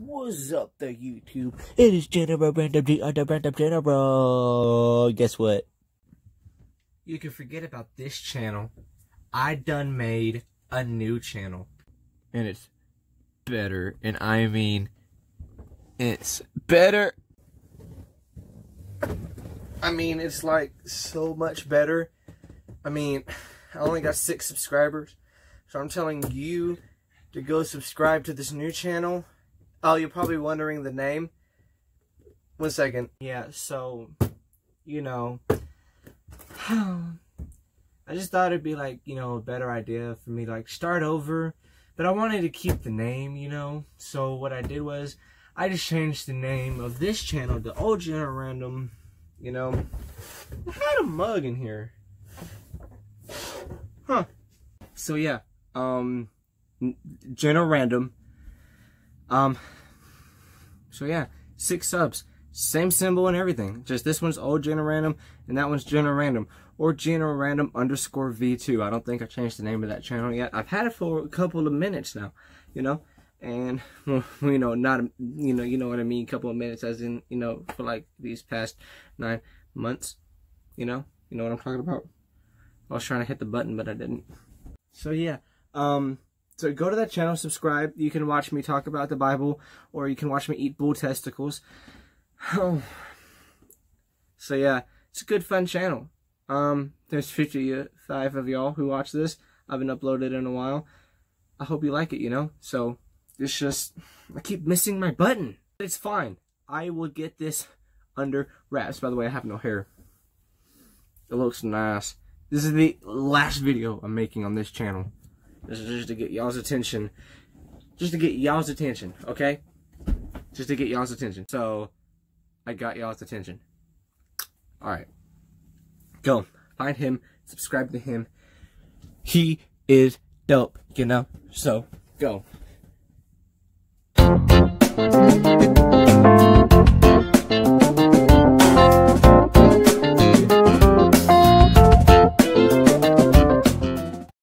What's up there, YouTube? It is General Random G on the Random General. Guess what? You can forget about this channel. I done made a new channel. And it's better. And I mean, it's better. I mean, it's like so much better. I mean, I only got 6 subscribers. So I'm telling you to go subscribe to this new channel. Oh, you're probably wondering the name. 1 second. Yeah, so, you know, I just thought it'd be like, you know, a better idea for me to like start over. But I wanted to keep the name, you know. So what I did was, I just changed the name of this channel to Old General Random, you know. I had a mug in here. Huh. So yeah, General Random. So yeah, 6 subs, same symbol and everything. Just this one's Old General Random, and that one's General Random, or General Random _ V2. I don't think I changed the name of that channel yet. I've had it for a couple of minutes now, you know, and well, you know, not, you know what I mean, couple of minutes, as in, you know, for like these past 9 months, you know what I'm talking about. I was trying to hit the button, but I didn't. So yeah, so go to that channel, subscribe. You can watch me talk about the Bible, or you can watch me eat bull testicles. So yeah, it's a good, fun channel. There's 55 of y'all who watch this. I haven't uploaded in a while. I hope you like it, you know? So, it's just, I keep missing my button. It's fine. I will get this under wraps. By the way, I have no hair. It looks nice. This is the last video I'm making on this channel. This is just to get y'all's attention. Just to get y'all's attention, okay? Just to get y'all's attention. So, I got y'all's attention. Alright. Go. Find him. Subscribe to him. He is dope, you know? So, go.